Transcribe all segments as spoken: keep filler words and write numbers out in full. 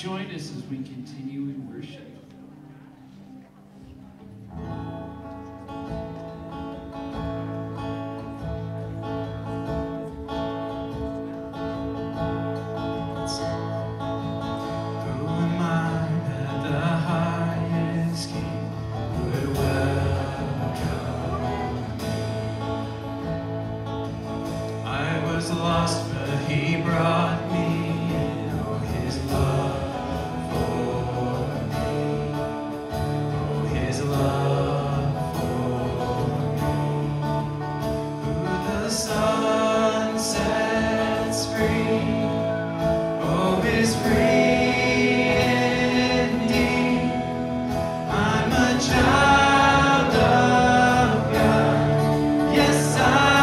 join us as we continue in worship. Lost, but he brought me in. Oh, his love for me. Oh, his love for me. Who the sun sets free, oh, is free indeed. I'm a child of God. Yes, I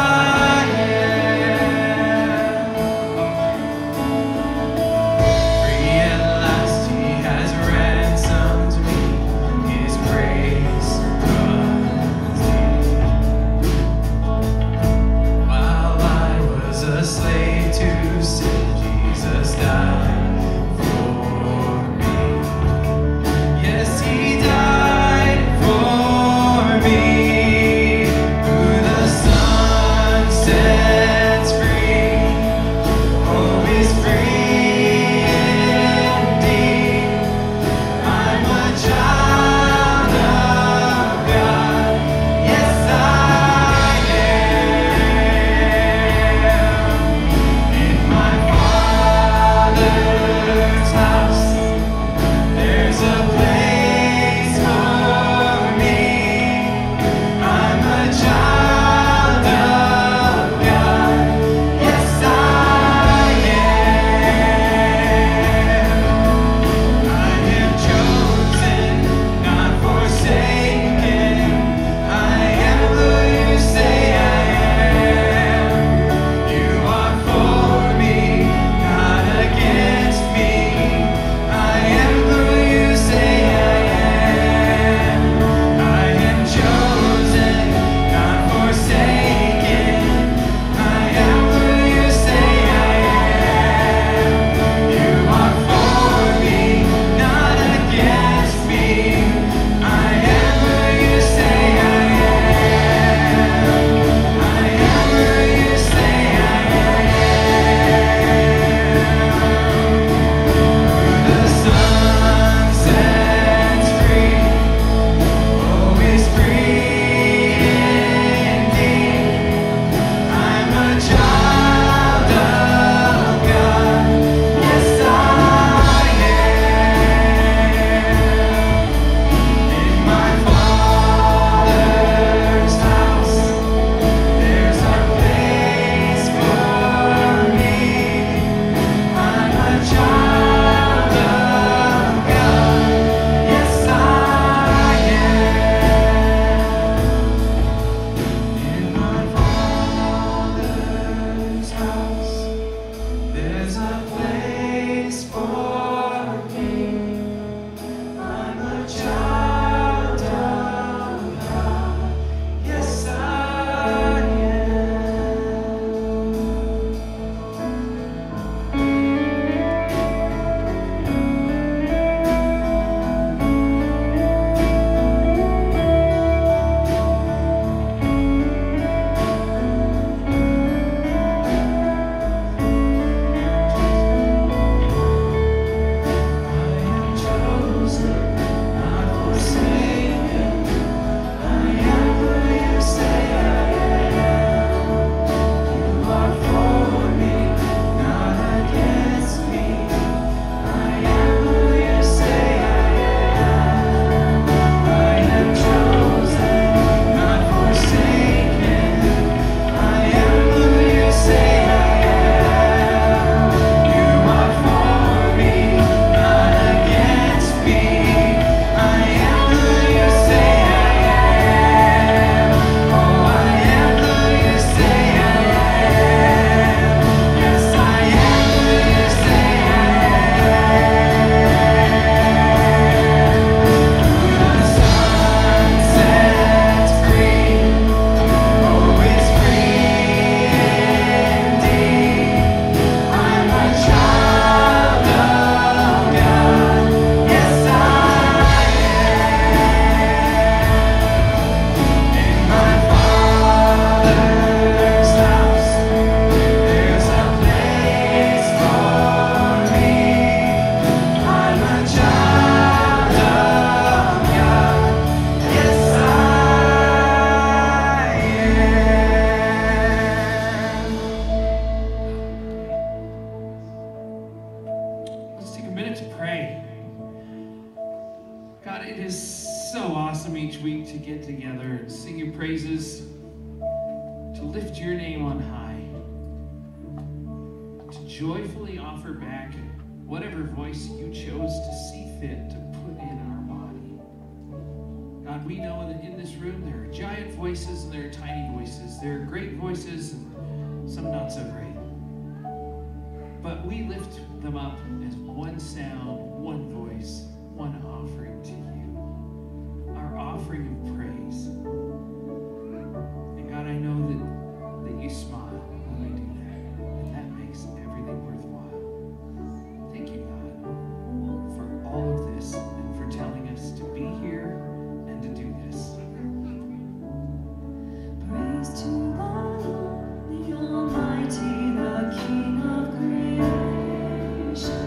Father get together and sing your praises, to lift your name on high, to joyfully offer back whatever voice you chose to see fit to put in our body. God, we know that in this room there are giant voices and there are tiny voices. There are great voices and some not so great. But we lift them up as one sound, one voice, one offering to you. Our offering of praise. And God, I know that, that you smile when we do that. And that makes everything worthwhile. Thank you, God, for all of this and for telling us to be here and to do this. Praise to the Lord, the Almighty, the King of creation.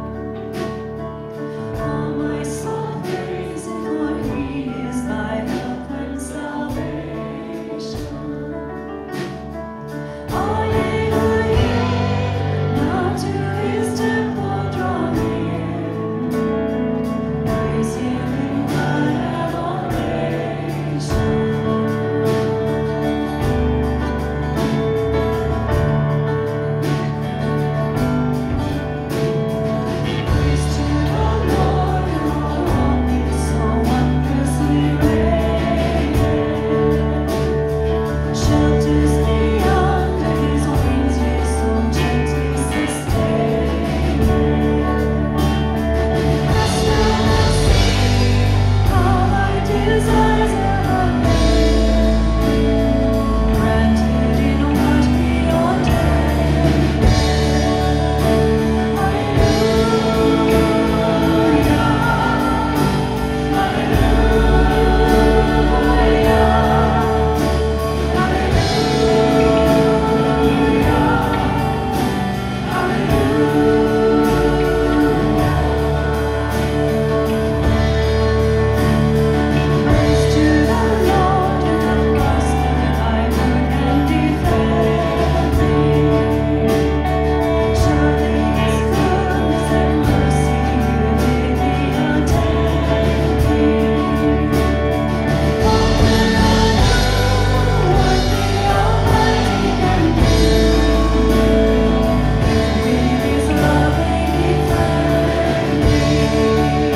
All my soul praise Him, for He is thy help and salvation. Alleluia, now to His temple draw near. Praise Him in thy adoration. Praise to the Lord, all His so wondrously radiant. Shelters me under His wings, yea, so gently sustaining. Rest I will see how thy desires are granted in what He ordained. Praise to the Lord, and prosper thy work and defend thee. Surely His goodness and mercy you bid me attend thee. Open anew what the Almighty can do. With His loving defend thee.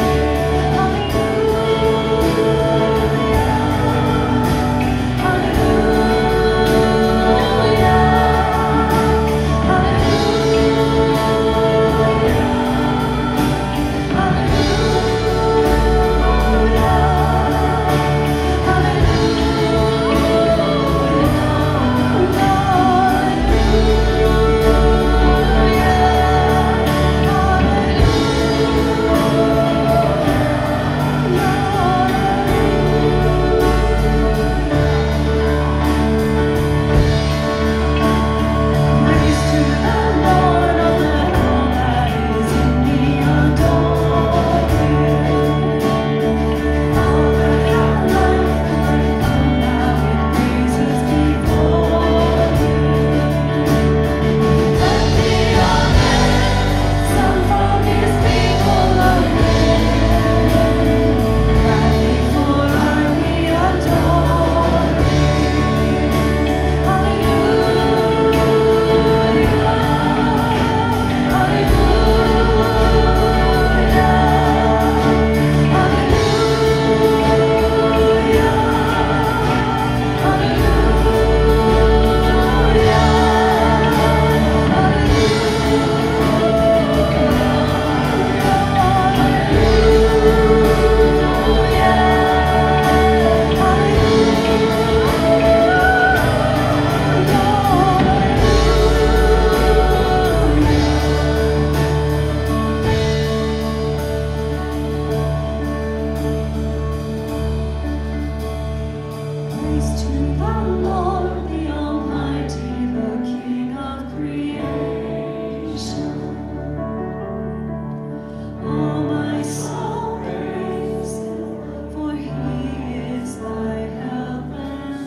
Praise to the Lord, all that all that is in me adore Him. All that have life, let come now with praises before Him. Let the Amen sound from His people again. Gladly for I we adore Him. Hallelujah, Praise to the Lord, the Almighty, the King of creation. All my soul praise Him, for He is thy help and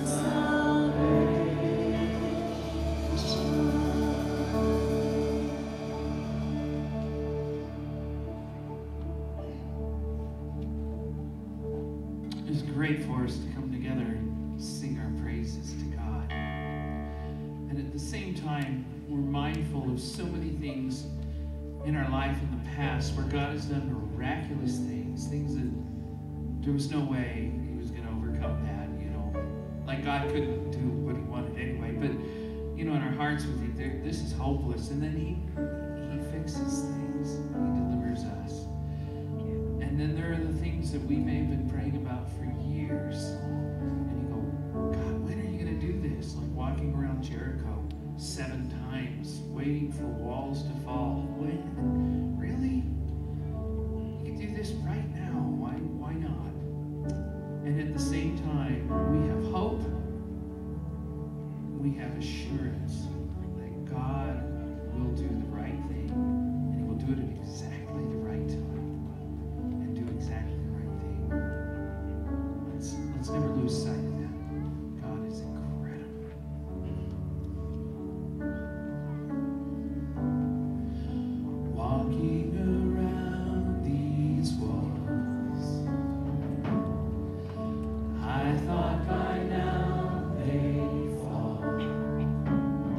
salvation. It's great for us to come And at the same time, we're mindful of so many things in our life in the past where God has done miraculous things, things that there was no way he was going to overcome that, you know. Like God couldn't do what he wanted anyway. But, you know, in our hearts we think, "There- this is hopeless." And then he, he fixes things. He delivers us. And then there are the things that we may have been praying about for years. And you go, "God, when are you going to do this?" Like walking around Jericho seven times, waiting for walls to fall. When? Really? You can do this right now. Why, why not? And at the same time, we have hope. We have assurance that God will do the right thing, and he will do it at exactly the right time, and do exactly the right thing. Let's, let's never lose sight of that. God is incredible. Walking around these walls, I thought by now they'd fall.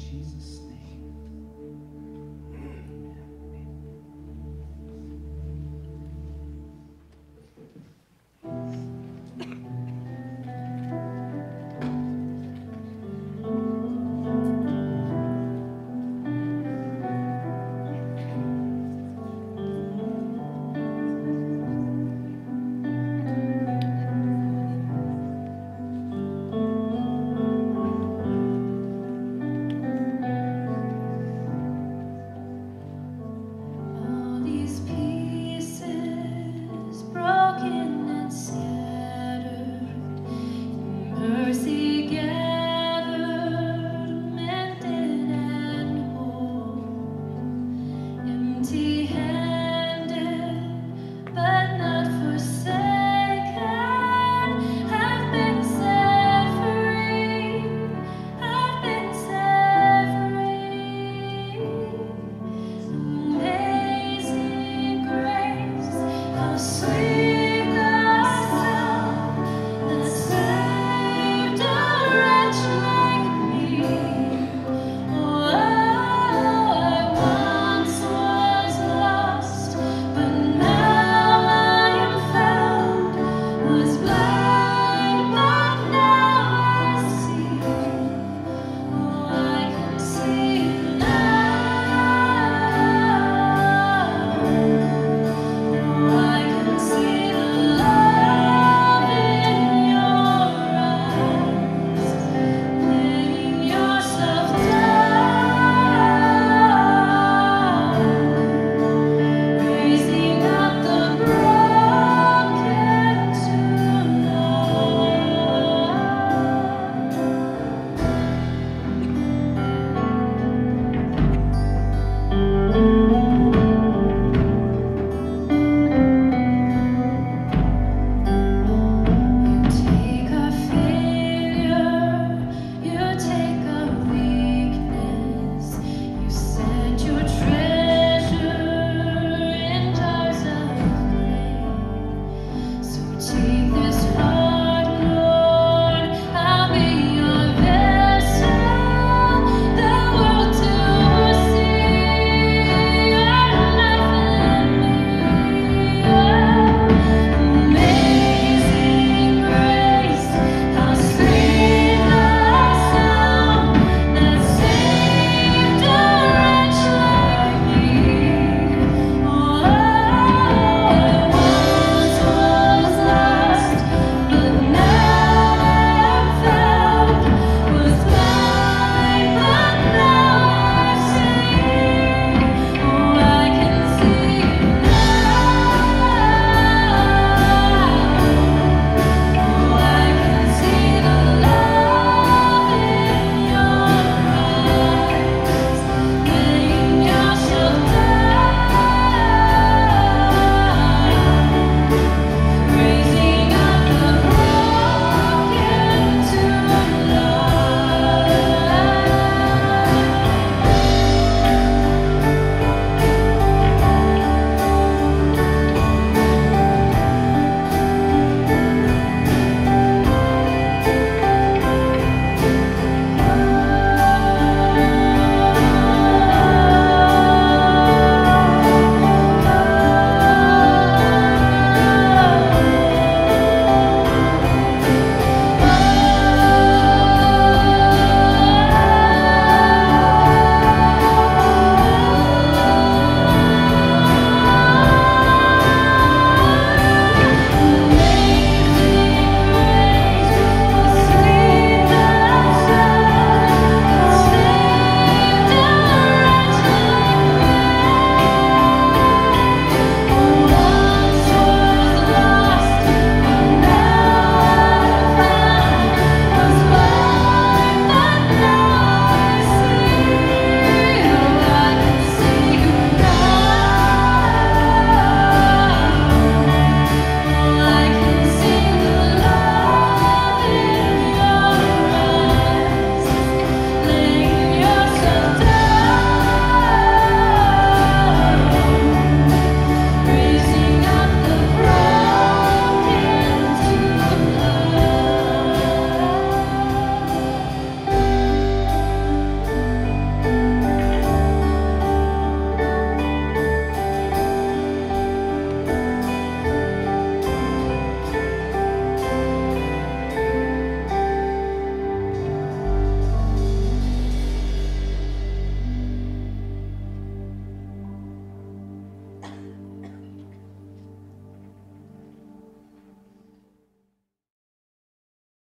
Jesus' name.